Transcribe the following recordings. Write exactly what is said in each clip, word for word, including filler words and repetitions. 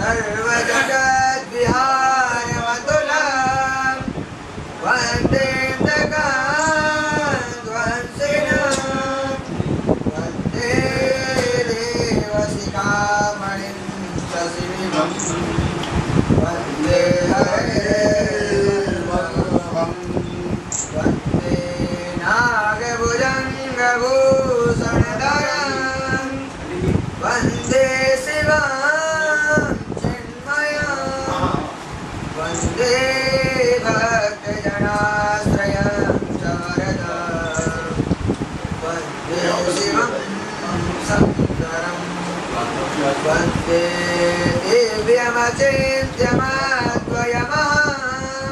सर्वजगद्विहारमतुलं वन्देन्दकाध्वंसिनं वन्दे देवशिखामणिं शशिविभं वन्दे हरेर्वपुषं वन्दे नागभुजङ्गभूषणधरं वन्दे शिवं चिन्मयं वन्दे भक्तजनाश्रयं च वरदं वन्दे शिवं शङ्करं वन्दे दिव्यमचिन्त्यमद्वयमहं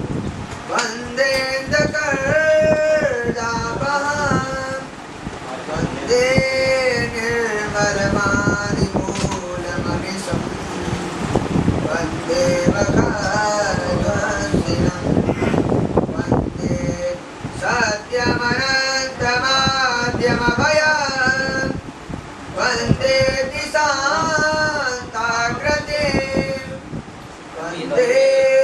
वन्देन्दकर्दापहं वन्दे निर्मलमादिमूलमनिशं वन्दे मखरध्वंसिनं वन्दे सत्यमनन्तमाद्यमभयं वन्दे दिशान्ताकृतिं वन्दे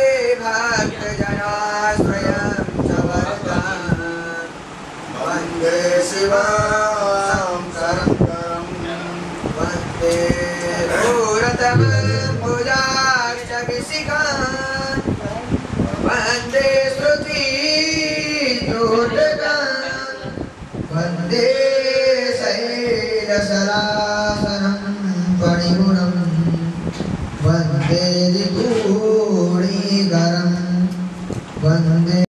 भक्तजनाश्रयं च वरदं वन्दे शिवं शङ्करं वन्दे भूरतमं भुजाक्षविशिखं वन्दे श्रुतियोटकं वन्दे शैलशलासनं फणिगुणं वन्दे दिगूढीकरं वन्दे